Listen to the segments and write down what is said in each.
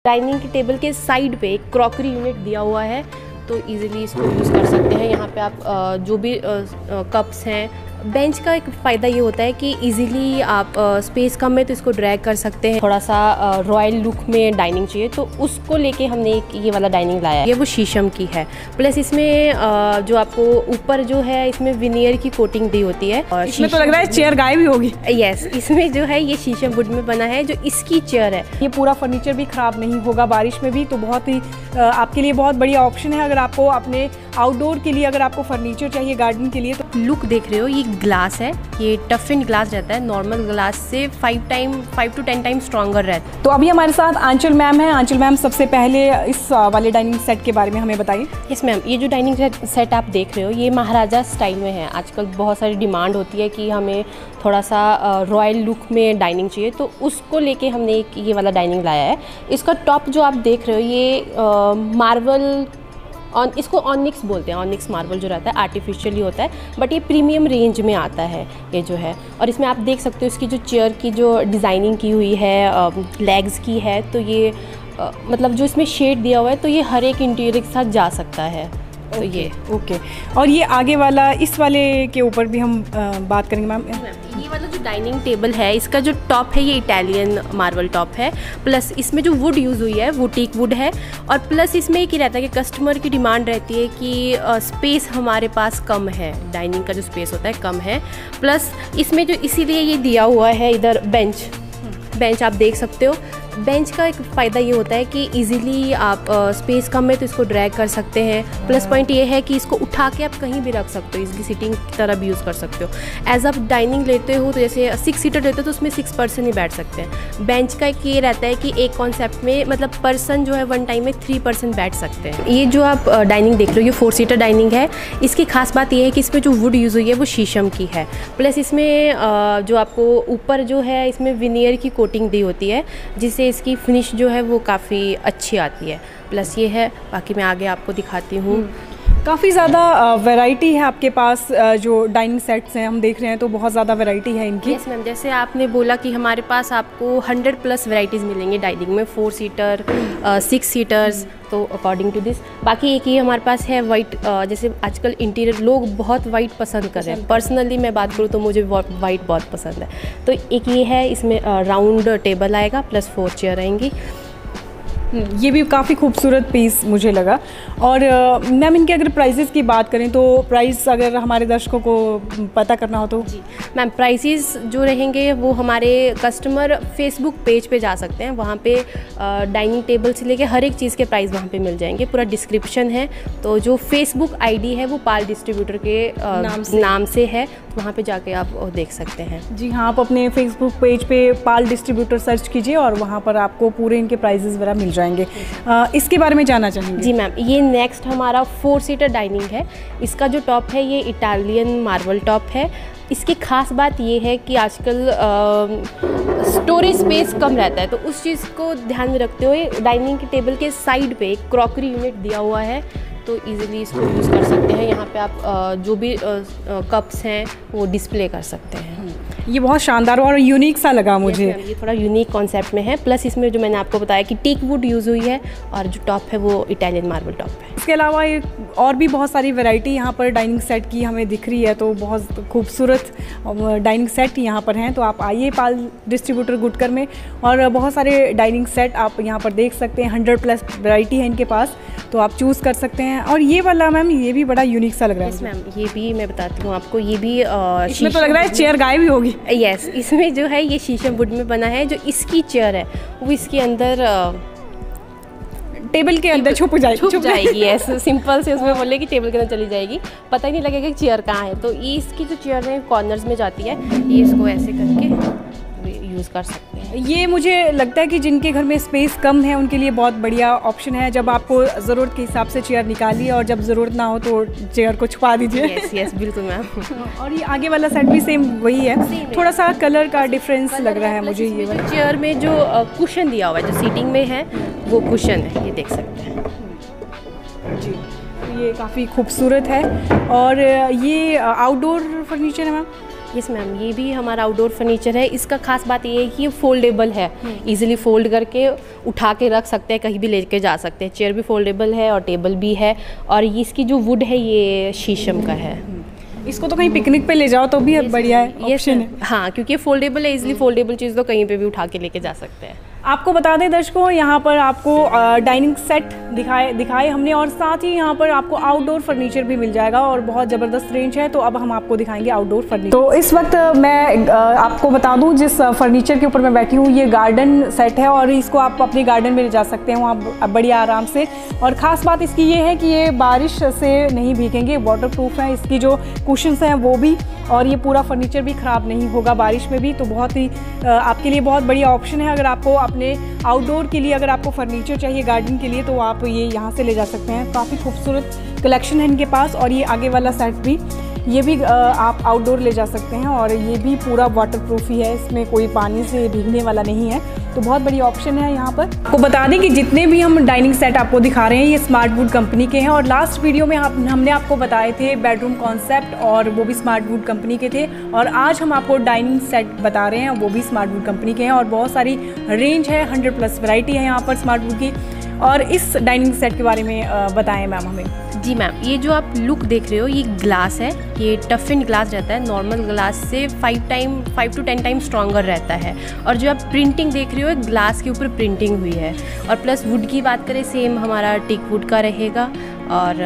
Dining के table के side पे एक क्रॉकरी यूनिट दिया हुआ है, तो इजीली इसको यूज़ कर सकते हैं। यहाँ पे आप जो भी कप्स हैं, बेंच का एक फ़ायदा ये होता है कि इजीली आप स्पेस कम है तो इसको ड्रैग कर सकते हैं। थोड़ा सा रॉयल लुक में डाइनिंग चाहिए तो उसको लेके हमने एक ये वाला डाइनिंग लाया है। ये वो शीशम की है, प्लस इसमें जो आपको ऊपर जो है इसमें विनियर की कोटिंग दी होती है। और इसमें तो लग रहा है चेयर गायब ही होगी। यस, इसमें जो है ये शीशम वुड में बना है जो इसकी चेयर है। ये पूरा फर्नीचर भी ख़राब नहीं होगा बारिश में भी, तो बहुत ही आपके लिए बहुत बढ़िया ऑप्शन है। अगर आपको अपने आउटडोर के लिए अगर आपको फर्नीचर चाहिए गार्डन के लिए तो लुक देख रहे हो, ये ग्लास है, ये टफिन ग्लास रहता है, नॉर्मल ग्लास से 5 to 10 टाइम स्ट्रॉन्गर रहता है। तो अभी हमारे साथ आंचल मैम है। आंचल मैम, सबसे पहले इस वाले डाइनिंग सेट के बारे में हमें बताइए। यस मैम, ये जो डाइनिंग सेट आप देख रहे हो ये महाराजा स्टाइल में है। आजकल बहुत सारी डिमांड होती है कि हमें थोड़ा सा रॉयल लुक में डाइनिंग चाहिए, तो उसको लेके हमने एक ये वाला डाइनिंग लाया है। इसका टॉप जो आप देख रहे हो ये मार्बल इसको ऑनिक्स बोलते हैं। ऑनिक्स मार्बल जो रहता है आर्टिफिशियली होता है, बट ये प्रीमियम रेंज में आता है ये जो है। और इसमें आप देख सकते हो इसकी जो चेयर की जो डिज़ाइनिंग की हुई है, लेग्स की है, तो ये मतलब जो इसमें शेड दिया हुआ है तो ये हर एक इंटीरियर के साथ जा सकता है। तो ये ओके। और ये आगे वाला, इस वाले के ऊपर भी हम बात करेंगे मैम। ये वाला जो डाइनिंग टेबल है इसका जो टॉप है ये इटालियन मार्बल टॉप है, प्लस इसमें जो वुड यूज़ हुई है वो टीक वुड है। और प्लस इसमें एक ही रहता है कि कस्टमर की डिमांड रहती है कि स्पेस हमारे पास कम है, डाइनिंग का जो स्पेस होता है कम है। प्लस इसमें जो इसीलिए ये दिया हुआ है इधर बेंच आप देख सकते हो। बेंच का एक फ़ायदा ये होता है कि इजीली आप स्पेस कम है तो इसको ड्रैग कर सकते हैं। प्लस पॉइंट ये है कि इसको उठा के आप कहीं भी रख सकते हो, इसकी सीटिंग की तरह भी यूज़ कर सकते हो। एज आप डाइनिंग लेते हो तो जैसे 6 सीटर लेते हो तो उसमें 6 पर्सन ही बैठ सकते हैं। बेंच का एक ये रहता है कि एक कॉन्सेप्ट में मतलब पर्सन जो है 1 टाइम में 3 पर्सन बैठ सकते हैं। ये जो आप डाइनिंग देख रहे हो ये 4 सीटर डाइनिंग है। इसकी खास बात ये है कि इसमें जो वुड यूज़ हुई है वो शीशम की है, प्लस इसमें जो आपको ऊपर जो है इसमें विनियर की कोटिंग दी होती है जिससे इसकी फिनिश जो है वो काफ़ी अच्छी आती है। प्लस ये है, बाकी मैं आगे आपको दिखाती हूँ। काफ़ी ज़्यादा वैरायटी है आपके पास, जो डाइनिंग सेट्स हैं हम देख रहे हैं तो बहुत ज़्यादा वैरायटी है इनकी। यस मैम, जैसे आपने बोला कि हमारे पास आपको 100+ वैरायटीज़ मिलेंगी डाइनिंग में, 4 सीटर 6 सीटर्स, तो अकॉर्डिंग टू दिस। बाकी एक ये हमारे पास है वाइट, जैसे आजकल इंटीरियर लोग बहुत वाइट पसंद कर रहे हैं। पर्सनली मैं बात करूँ तो मुझे वाइट बहुत पसंद है। तो एक ये है, इसमें राउंड टेबल आएगा प्लस 4 चेयर आएंगी। ये भी काफ़ी खूबसूरत पीस मुझे लगा। और मैम इनके अगर प्राइसेस की बात करें तो प्राइस अगर हमारे दर्शकों को पता करना हो तो? जी मैम, प्राइसेस जो रहेंगे वो हमारे कस्टमर फेसबुक पेज पे जा सकते हैं। वहाँ पे डाइनिंग टेबल से लेके हर एक चीज़ के प्राइस वहाँ पे मिल जाएंगे, पूरा डिस्क्रिप्शन है। तो जो फेसबुक आईडी है वो पाल डिस्ट्रीब्यूटर के नाम से है, तो वहाँ पे जाके आप देख सकते हैं। जी हाँ, आप अपने फेसबुक पेज पे पाल डिस्ट्रीब्यूटर सर्च कीजिए और वहाँ पर आपको पूरे इनके प्राइजेस वगैरह मिल जाएंगे। इसके बारे में जानना चाहेंगे? जी मैम, ये नेक्स्ट हमारा 4 सीटर डाइनिंग है। इसका जो टॉप है ये इटालियन मार्बल टॉप है। इसकी खास बात ये है कि आजकल स्टोरेज स्पेस कम रहता है, तो उस चीज़ को ध्यान में रखते हुए डाइनिंग के टेबल के साइड पे एक क्रॉकरी यूनिट दिया हुआ है, तो इजीली इसको यूज़ कर सकते हैं। यहाँ पे आप जो भी कप्स हैं वो डिस्प्ले कर सकते हैं। ये बहुत शानदार और यूनिक सा लगा मुझे। ये थोड़ा यूनिक कॉन्सेप्ट में है। प्लस इसमें जो मैंने आपको बताया कि टीक वुड यूज़ हुई है और जो टॉप है वो इटालियन मार्बल टॉप है। इसके अलावा और भी बहुत सारी वैरायटी यहाँ पर डाइनिंग सेट की हमें दिख रही है, तो बहुत खूबसूरत डाइनिंग सेट यहाँ पर हैं। तो आप आइए पाल डिस्ट्रीब्यूटर गुटकर में, और बहुत सारे डाइनिंग सेट आप यहाँ पर देख सकते हैं। 100+ वैरायटी है इनके पास, तो आप चूज़ कर सकते हैं। और ये वाला मैम, ये भी बड़ा यूनिक सा लग रहा है। यस मैम, ये भी मैं बताती हूँ आपको, ये भी इसमें तो लग रहा है चेयर गायब ही होगी। यस, इसमें जो है ये शीशम वुड में बना है। जो इसकी चेयर है वो इसके अंदर टेबल के अंदर छुप जाएगी। यस, सिंपल से उसमें बोले कि टेबल के अंदर चली जाएगी, पता ही नहीं लगेगा कि चेयर कहाँ है। तो ये इसकी जो चेयर है कॉर्नर्स में जाती है, ये इसको ऐसे करके यूज़ कर सकते हैं। ये मुझे लगता है कि जिनके घर में स्पेस कम है उनके लिए बहुत बढ़िया ऑप्शन है। जब आपको ज़रूरत के हिसाब से चेयर निकालिए और जब ज़रूरत ना हो तो चेयर को छुपा दीजिए। यस बिल्कुल मैम। और ये आगे वाला सेट भी सेम वही है, थोड़ा सा कलर का डिफरेंस लग रहा है मुझे। ये वाला चेयर में जो कुशन दिया हुआ है, जो सीटिंग में है वो कुशन है, ये देख सकते हैं जी। ये काफ़ी खूबसूरत है। और ये आउटडोर फर्नीचर है मैम? यस मैम, ये भी हमारा आउटडोर फर्नीचर है। इसका खास बात ये है कि ये फोल्डेबल है, इजीली फोल्ड करके उठा के रख सकते हैं, कहीं भी लेके जा सकते हैं। चेयर भी फोल्डेबल है और टेबल भी है, और ये इसकी जो वुड है ये शीशम का है। इसको तो कहीं पिकनिक पे ले जाओ तो भी बढ़िया है, ऑप्शन है। हाँ, क्योंकि फोल्डेबल है, इजीली फोल्डेबल चीज़ तो कहीं पे भी उठा के लेके जा सकते हैं। आपको बता दें दर्शकों, यहाँ पर आपको डाइनिंग सेट दिखाए हमने, और साथ ही यहाँ पर आपको आउटडोर फर्नीचर भी मिल जाएगा और बहुत ज़बरदस्त रेंज है। तो अब हम आपको दिखाएंगे आउटडोर फर्नीचर। तो इस वक्त मैं आपको बता दूँ, जिस फर्नीचर के ऊपर मैं बैठी हूँ ये गार्डन सेट है, और इसको आप अपने गार्डन में ले जा सकते हैं वहाँ बड़ी आराम से। और ख़ास बात इसकी ये है कि ये बारिश से नहीं भीगेंगे, वाटर प्रूफ है। इसकी जो कुशन्स हैं वो भी, और ये पूरा फर्नीचर भी ख़राब नहीं होगा बारिश में भी। तो बहुत ही आपके लिए बहुत बढ़िया ऑप्शन है। अगर आपको अपने आउटडोर के लिए अगर आपको फर्नीचर चाहिए गार्डन के लिए, तो आप ये यहाँ से ले जा सकते हैं। काफ़ी खूबसूरत कलेक्शन है इनके पास। और ये आगे वाला सेट भी, ये भी आप आउटडोर ले जा सकते हैं, और ये भी पूरा वाटरप्रूफ ही है, इसमें कोई पानी से भीगने वाला नहीं है। तो बहुत बड़ी ऑप्शन है यहाँ पर। आपको बता दें कि जितने भी हम डाइनिंग सेट आपको दिखा रहे हैं ये स्मार्ट वुड कंपनी के हैं, और लास्ट वीडियो में हमने आपको बताए थे बेडरूम कॉन्सेप्ट, और वो भी स्मार्ट वुड कंपनी के थे। और आज हम आपको डाइनिंग सेट बता रहे हैं, वो भी स्मार्ट वुड कंपनी के हैं, और बहुत सारी रेंज है, 100+ वैरायटी है यहाँ पर स्मार्ट वुड की। और इस डाइनिंग सेट के बारे में बताएं मैम हमें। जी मैम, ये जो आप लुक देख रहे हो ये ग्लास है, ये टफिन ग्लास रहता है, नॉर्मल ग्लास से 5 to 10 टाइम स्ट्रॉन्गर रहता है। और जो आप प्रिंटिंग देख रहे हो ग्लास के ऊपर प्रिंटिंग हुई है। और प्लस वुड की बात करें, सेम हमारा टीक वुड का रहेगा, और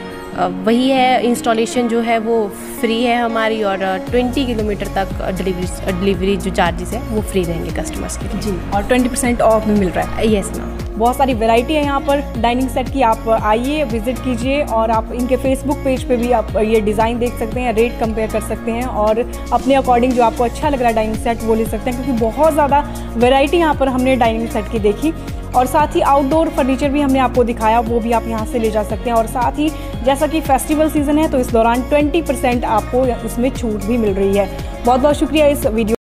वही है। इंस्टॉलेशन जो है वो फ्री है हमारी, और 20 किलोमीटर तक डिलीवरी जो चार्जेस है वो फ्री रहेंगे कस्टमर्स के लिए। जी, और 20% ऑफ में मिल रहा है। यस मैम, बहुत सारी वैरायटी है यहाँ पर डाइनिंग सेट की। आप आइए, विजिट कीजिए, और आप इनके फेसबुक पेज पे भी आप ये डिज़ाइन देख सकते हैं, रेट कंपेयर कर सकते हैं, और अपने अकॉर्डिंग जो आपको अच्छा लग रहा है डाइनिंग सेट वो ले सकते हैं, क्योंकि बहुत ज़्यादा वैरायटी यहाँ पर हमने डाइनिंग सेट की देखी। और साथ ही आउटडोर फर्नीचर भी हमने आपको दिखाया, वो भी आप यहाँ से ले जा सकते हैं। और साथ ही जैसा कि फेस्टिवल सीज़न है तो इस दौरान 20% आपको इसमें छूट भी मिल रही है। बहुत बहुत शुक्रिया इस वीडियो